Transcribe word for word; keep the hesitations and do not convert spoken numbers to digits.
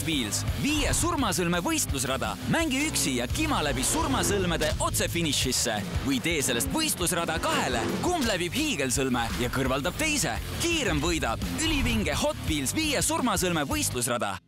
Wheels, viie surmasõlme võistlusrada. Mängi üksi ja kima läbi surmasõlmede otse finišisse või tee sellest võistlusrada kahele. Kumb läbib hiigelsõlme ja kõrvaldab teise. Kiirem võidab ülivinge Hot Wheels viie surmasõlme võistlusrada.